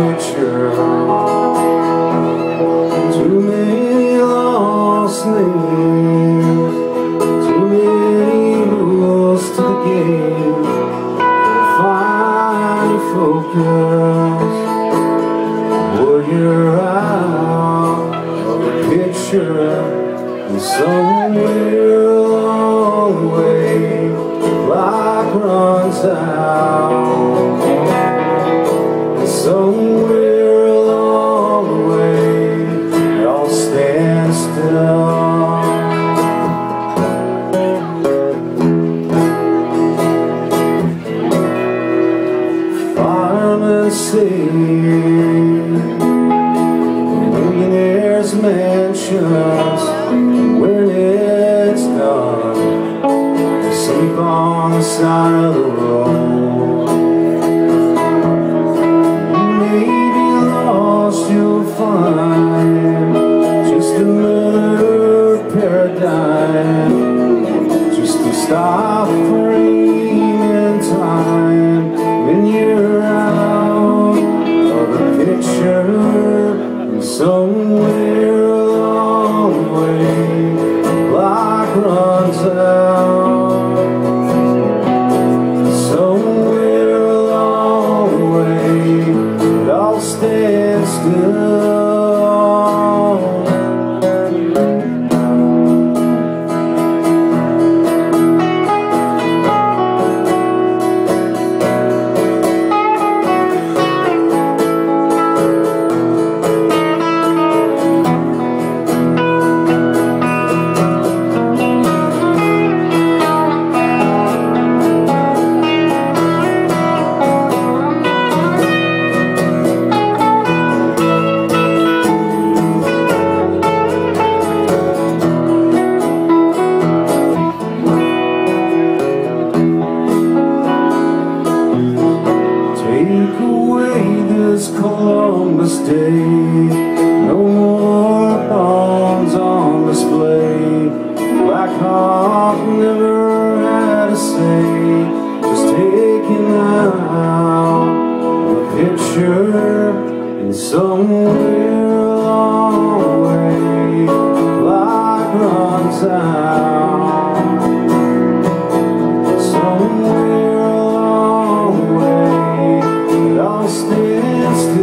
picture. Too many lost names, too many rules to the game. Find focus, warrior out of the picture. And somewhere along the way, the clock runs out. And somewhere along the way, it all stands still. Firemen say millionaires' mansions, when it's done, they sleep on the side of the road. You may be lost, you'll find just another paradigm, just to stop framing time when you're out of the picture. And somewhere along the way, the clock runs out. Somewhere along the way, it all stands still. Take away this Columbus Day, no more bombs on display. Black Hawk never had a say, just taking out the picture. And somewhere along the way, the clock runs out. Somewhere along the way, it all stands still.